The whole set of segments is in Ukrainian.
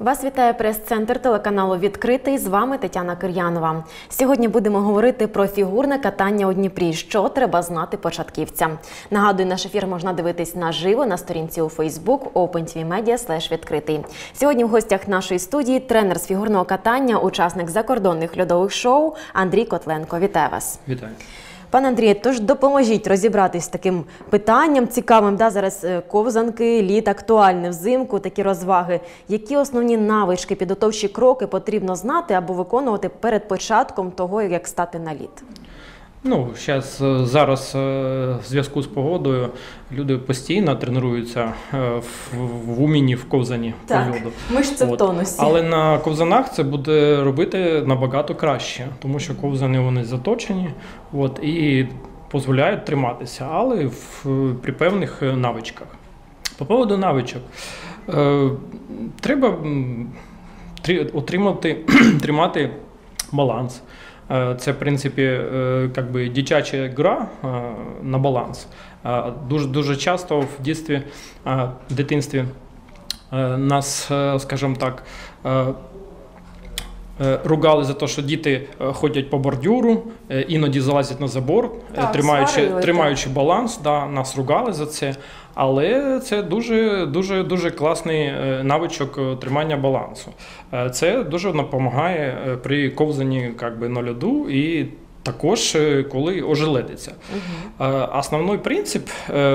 Вас вітає прес-центр телеканалу «Відкритий». З вами Тетяна Кир'янова. Сьогодні будемо говорити про фігурне катання у Дніпрі. Що треба знати початківцям. Нагадую, наш ефір можна дивитись наживо на сторінці у Facebook opentvmedia/відкритий. Сьогодні в гостях нашої студії тренер з фігурного катання, учасник закордонних льодових шоу Андрій Котленко. Вітаю вас. Вітаю. Пане Андрію, тож допоможіть розібратись з таким питанням цікавим. Зараз ковзанки, лід актуальне взимку, такі розваги. Які основні навички, підготовчі кроки потрібно знати або виконувати перед початком того, як стати на лід? Зараз в зв'язку з погодою люди постійно тренуються в умінні, в ковзані по льоду. Ми ж це в тонусі. Але на ковзанах це буде робити набагато краще, тому що ковзани вони заточені і дозволяють триматися, але при певних навичках. По поводу навичок, треба тримати баланс. Це, в принципі, дитяча гра на баланс. Дуже часто в дитинстві нас, скажімо так, ругали за те, що діти ходять по бордюру, іноді залазять на забор, тримаючи баланс. Нас ругали за це, але це дуже класний навичок тримання балансу. Це дуже допомагає при ковзанні на льоду і також коли ожеледиться. Основний принцип,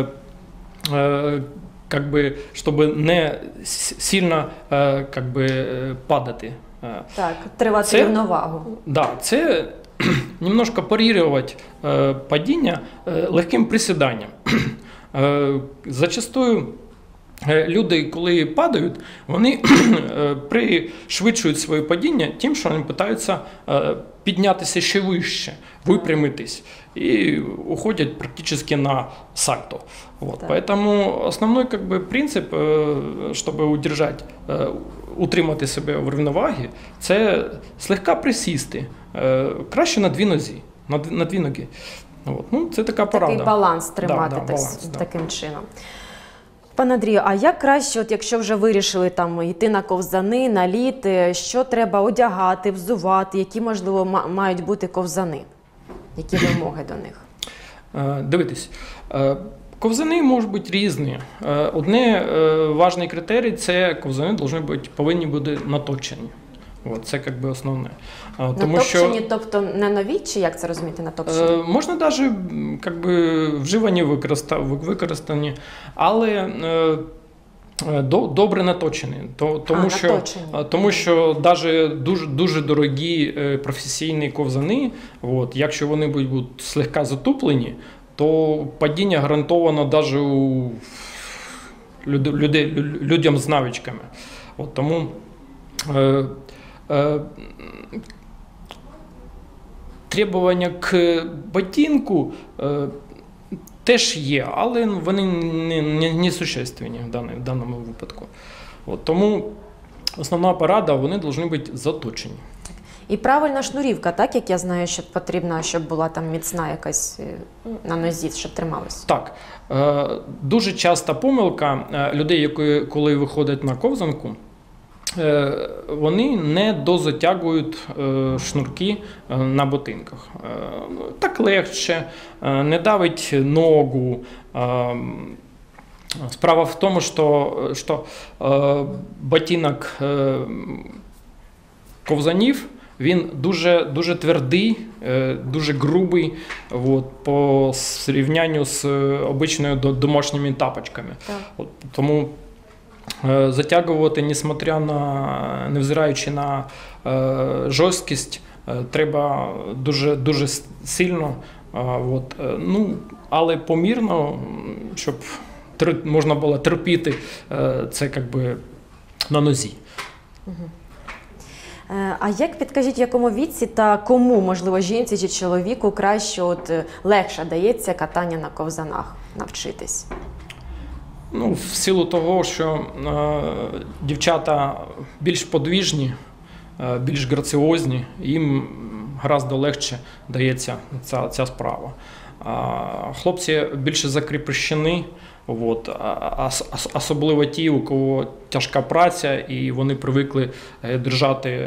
щоб не сильно падати. Тривати рівновагу. Це немножко парировать падіння легким присіданням. Зачастую люди, коли падають, вони пришвидшують своє падіння тим, що вони намагаються піднятися ще вище, випрямитись і уходять практично на сальто. Поэтому основной принцип, щоб утримати себе в рівновагі, це слегка присісти, краще на дві ноги. Це така порада. Такий баланс тримати таким чином. Пане Андрію, а як краще, якщо вже вирішили йти на ковзани, на лід, що треба одягати, взувати, які, можливо, мають бути ковзани? Які вимоги до них? Дивіться, ковзани можуть бути різні. Одне важливий критерій – це ковзани повинні бути наточені. Це основне. Натопчені, тобто не нові, чи як це розуміти, натопчені? Можна навіть вживані, використані, але добре наточені. Тому що навіть дуже дорогі професійні ковзани, якщо вони будуть слегка затуплені, то падіння гарантовано навіть у людям з навичками. Тому требування к ботинку теж є, але вони не существенні в даному випадку. Тому основна порада, вони повинні бути заточені. І правильна шнурівка, так, як я знаю, що потрібна, щоб була міцна якась на нозі, щоб трималась? Так. Дуже часта помилка людей, коли виходять на ковзанку, вони не дозатягують шнурки на ботинках. Так легше, не давить ногу. Справа в тому, що ботинок ковзанів, він дуже твердий, дуже грубий по зрівнянню з обичною домашніми тапочками. Тому затягувати, невзираючи на жорсткість, треба дуже сильно, але помірно, щоб можна було терпіти це на нозі. А як, підкажіть, в якому віці та кому, можливо, жінці чи чоловіку краще, легше дається катання на ковзанах, навчитись? В силу того, що дівчата більш подвижні, більш граціозні, їм гораздо легше дається ця справа. Хлопці більше закріпощені, особливо ті, у кого тяжка праця, і вони привикли держати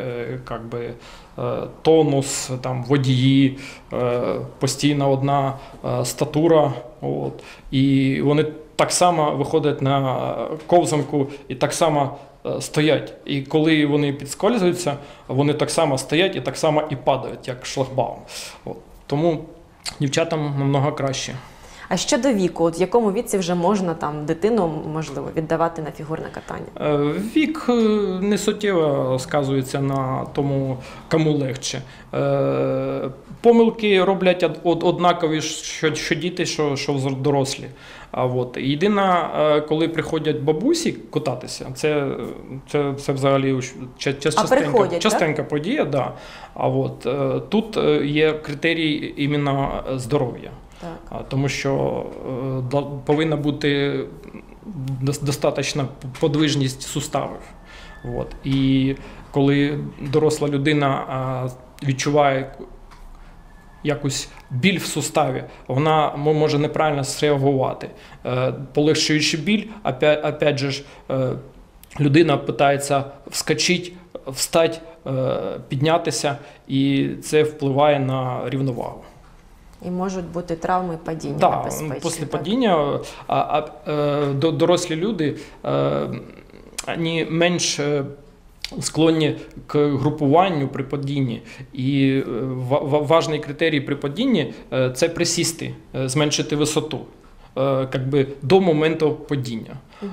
тонус, там, водії, постійно одна статура. І вони так само виходять на ковзанку і так само стоять. І коли вони підскользуються, вони так само стоять і так само і падають, як шлагбаум. Тому дівчатам намного краще. А щодо віку, в якому віці вже можна дитину, можливо, віддавати на фігурне катання? Вік не суттєво сказується на тому, кому легше. Помилки роблять однакові, що діти, що дорослі. Єдине, коли приходять бабусі кататися, це взагалі частенька подія. Да. Тут є критерій іменно здоров'я. Тому що повинна бути достатня подвижність суставів. І коли доросла людина відчуває якусь біль в суставі, вона може неправильно зреагувати. Полегшуючи біль, опять же, людина намагається вскочити, встати, піднятися, і це впливає на рівновагу. І можуть бути травми падіння небезпечні. Так, після падіння дорослі люди вони менш склонні к групуванню при падінні. І важливий критерій при падінні – це присісти, зменшити висоту до моменту падіння.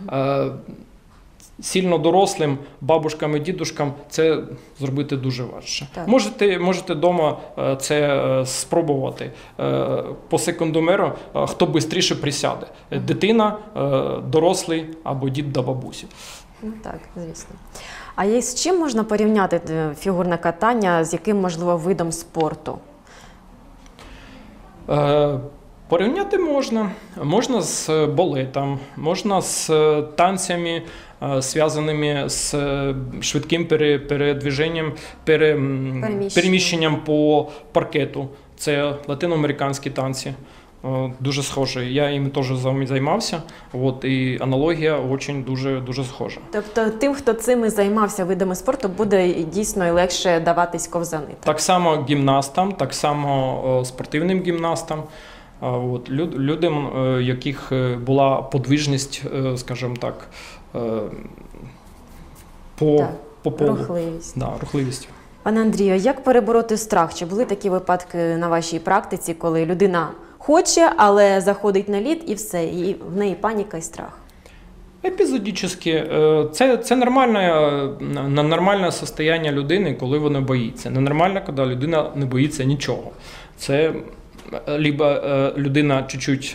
Сильно дорослим, бабушкам і дідушкам це зробити дуже важче. Можете вдома це спробувати. По секундомеру, хто швидше присяде. Дитина, дорослий або дід до бабусі. Так, звісно. А з чим можна порівняти фігурне катання, з яким, можливо, видом спорту? Порівняти можна. Можна з балетом, можна з танцями, зв'язаними з швидким переміщенням по паркету. Це латиноамериканські танці. Дуже схожі. Я їм теж займався, і аналогія дуже схожа. Тобто тим, хто цими займався видами спорту, буде дійсно і легше даватись ковзани? Так само гімнастам, так само спортивним гімнастам. Людям, у яких була подвижність, скажімо так, по полу. Рухливість. Да, рухливість. Пане Андрію, як перебороти страх? Чи були такі випадки на вашій практиці, коли людина хоче, але заходить на лід і все, і в неї паніка і страх? Епізодично. Це нормальне стані людини, коли вона боїться. Ненормально, коли людина не боїться нічого. Це либо людина чуть-чуть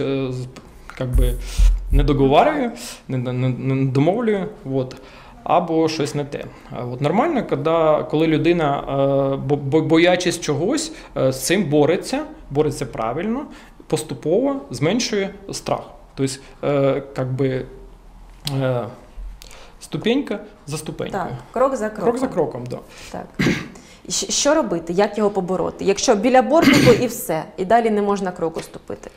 не договарює, не домовлює, або щось не те. Нормально, коли людина, боячись чогось, з цим бореться правильно, поступово зменшує страх. Тобто, ступенька за ступенькою. Так, крок за кроком. Крок за кроком, да. Так. Що робити? Як його побороти? Якщо біля бортику і все, і далі не можна кроку ступити?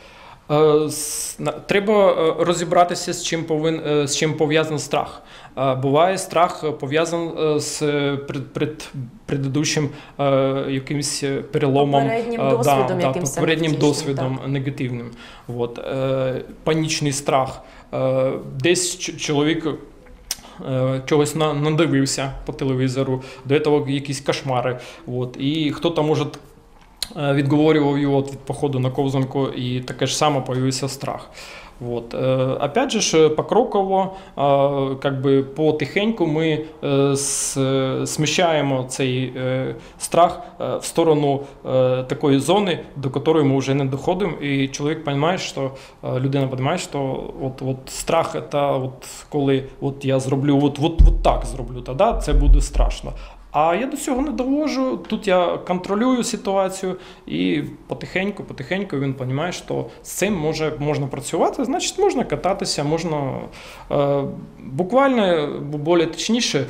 Треба розібратися, з чим пов'язаний страх. Буває страх пов'язаний з предыдущим якимось переломом, попереднім досвідом негативним. Панічний страх. Десь чоловік чогось надивився по телевізору, до цього якісь кошмари. І хто-то може відговорював його від походу на ковзанку, і таке ж саме появився страх. Опять же, покроково, потихеньку ми сміщаємо цей страх в сторону такої зони, до якої ми вже не доходимо, і чоловік розуміє, що людина розуміє, що страх – це коли я зроблю так зроблю, тоді це буде страшно. А я до цього не довожу, тут я контролюю ситуацію, і потихеньку він розуміє, що з цим можна працювати, значить можна кататися, можна буквально, більш точніше,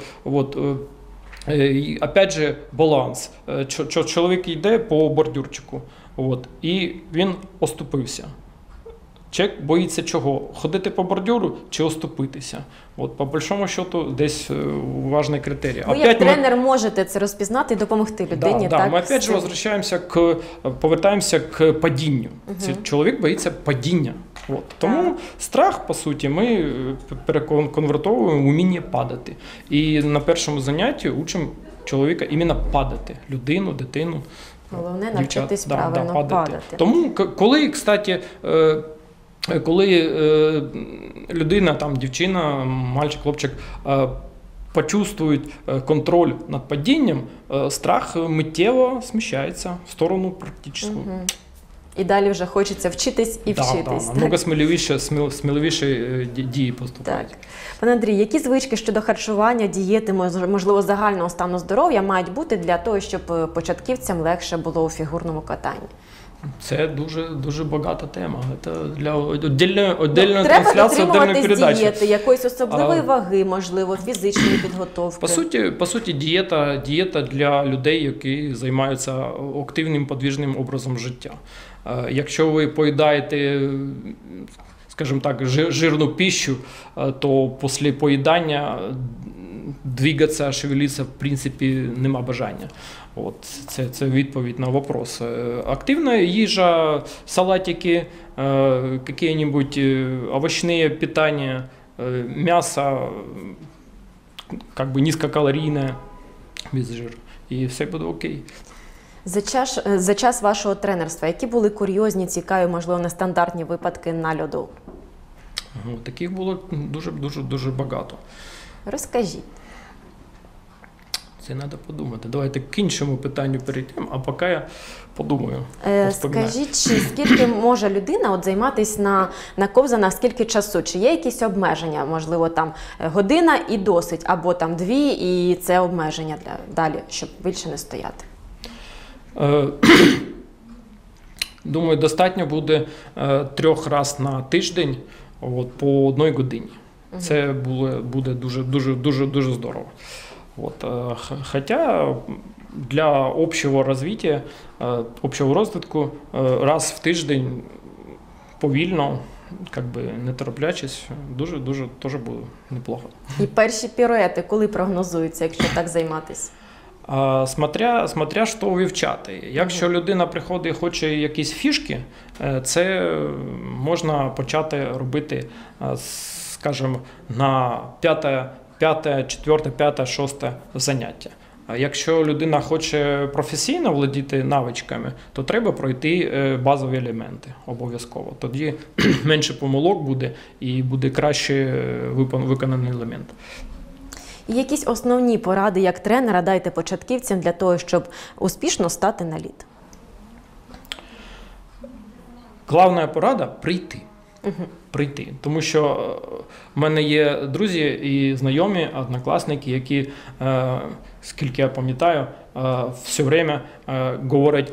опять же баланс. Чоловік йде по бордюрчику, От, і він оступився. Чоловік боїться чого? Ходити по бордюру чи оступитися? От, по большому счету, десь важний критерій. Ви як тренер можете це розпізнати і допомогти людині. Да, так? Ми опять же повертаємося к падінню. Чоловік боїться падіння. От. Тому страх, по суті, ми переконвертовуємо в уміння падати. І на першому занятті учимо чоловіка іменно падати. Людину, дитину. Головне навчитись правильно падати. Тому, коли, кстати, людина, там, дівчина, мальчик, хлопчик почувствують контроль над падінням, страх миттєво сміщається в сторону практичну. І далі вже хочеться вчитись і вчитись. Так, намного сміливіше дії поступають. Так. Пане Андрій, які звички щодо харчування, дієти, можливо, загального стану здоров'я мають бути для того, щоб початківцям легше було у фігурному катанні? Це дуже багата тема. Це для отдельної трансляції, отдельної передачі. Треба дотримуватись дієти, якоїсь особливої ваги, можливо, фізичної підготовки. По суті, дієта для людей, які займаються активним подвижним образом життя. Якщо ви поїдаєте, скажімо так, жирну пищу, то після поїдання двигатися, шевелитися, в принципі, нема бажання. От, це відповідь на вопрос. Активна їжа, салатики, какие-нибудь овощные питания, мясо, как бы низкокалорийное, без жиру, і все буде окей. За час вашого тренерства, які були курйозні, цікаві, можливо, нестандартні випадки на льоду? Таких було дуже багато. Розкажіть. Це треба подумати. Давайте к іншому питанню перейдемо, а поки я подумаю. Скажіть, скільки може людина займатися на ковзанах, скільки часу? Чи є якісь обмеження? Можливо, там година і досить, або там 2, і це обмеження далі, щоб більше не стояти? Думаю, достатньо буде 3 разів на тиждень по 1 годині. Це буде дуже здорово. Хотя для общего развития, общого розвитку раз в тиждень повільно, не тороплячись, дуже теж буде неплохо. І перші піруети коли прогнозуються, якщо так займатися? Смотря що вивчати. Якщо людина приходить і хоче якісь фішки, це можна почати робити, скажімо, на 4, 5, 6 заняття. А якщо людина хоче професійно володіти навичками, то треба пройти базові елементи обов'язково. Тоді менше помилок буде і буде краще виконаний елемент. І якісь основні поради як тренера дайте початківцям для того, щоб успішно стати на лід? Головна порада – прийти. Прийти. Тому що в мене є друзі і знайомі, однокласники, які, скільки я пам'ятаю, все время говорять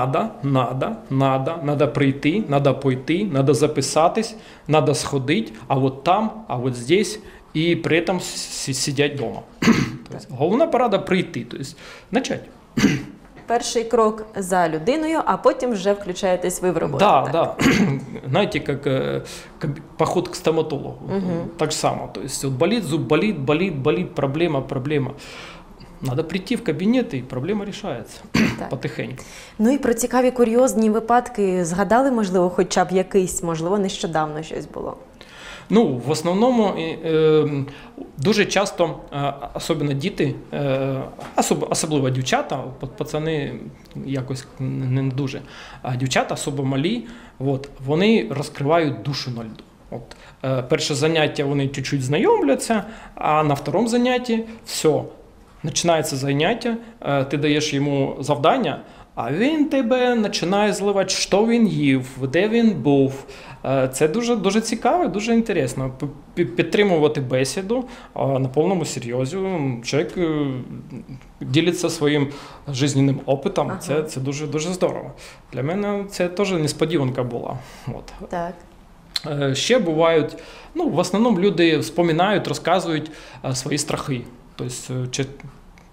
надо прийти, надо пойти, надо записатись, надо сходити, а от там, а от здесь, і при цьому сидять вдома. Головна порада – прийти, тобто почати. Перший крок за людиною, а потім вже включаєтесь ви в роботу. Да. Знаете, как поход к стоматологу. Так же само. То есть болит зуб, болит, проблема. Надо прийти в кабінет, і проблема рішається потихеньку. Ну і про цікаві курйозні випадки згадали, можливо, хоча б якийсь, можливо, нещодавно щось було? Ну, в основному дуже часто, особливо діти, особливо дівчата, пацани якось не дуже, а дівчата особо малі, вони розкривають душу на льду. Перше заняття вони чуть-чуть знайомляться, а на другому занятті все, починається заняття, ти даєш йому завдання, а він тебе починає зливати, що він їв, де він був. Це дуже цікаво, дуже інтересно. Підтримувати бесіду на повному серйозі. Чоловік ділиться своїм життєвим опитом. Це дуже здорово. Для мене це теж несподіванка була. Так. Ще бувають, в основному люди вспоминають, розказують свої страхи. Тобто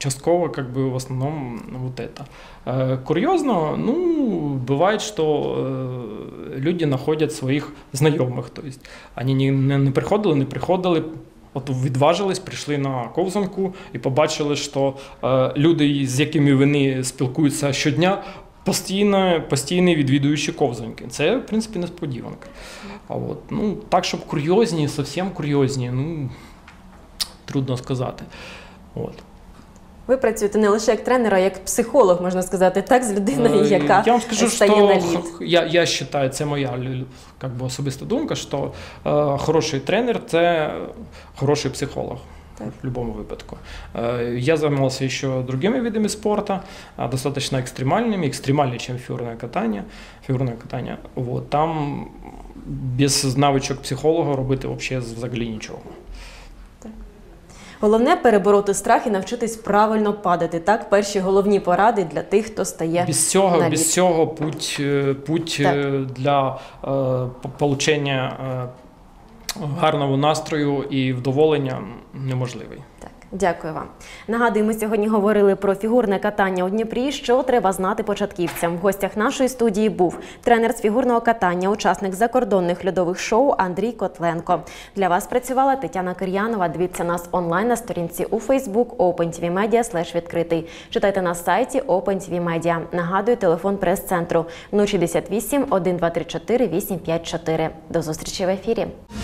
частково, как бы в основном вот это. Курьезно, ну, бывает, что люди находят своих знайомих, то есть они не приходили, от відважились, прийшли на ковзанку і побачили, що люди, з якими вони спілкуються щодня, постійні відвідуючі ковзанки. Це, в принципі, несподіванка. А от, ну, так, щоб курйозні, зовсім курйозні, ну, трудно сказати. От. Ви працюєте не лише як тренер, а як психолог, можна сказати, так, з людиною, яка я вам скажу, стає на лід. Я вважаю, це моя как бы, особиста думка, що хороший тренер – це хороший психолог. Так. В любом випадку. Я займался еще другими видами спорта, достаточно экстремальными, экстремальнее, чем фигурное катание. Вот. Там без навичок психолога робити взагалі нічого. Головне – перебороти страх і навчитись правильно падати. Так, перші головні поради для тих, хто стає на лід. Без цього путь для отримання гарного настрою і вдоволення неможливий. Так, дякую вам. Нагадую, ми сьогодні говорили про фігурне катання у Дніпрі, що треба знати початківцям. В гостях нашої студії був тренер з фігурного катання, учасник закордонних льодових шоу Андрій Котленко. Для вас працювала Тетяна Кир'янова. Дивіться нас онлайн на сторінці у Facebook OpenTVMedia/відкритий. Читайте на сайті OpenTVMedia. Нагадую, телефон прес-центру 068 1234 854. До зустрічі в ефірі.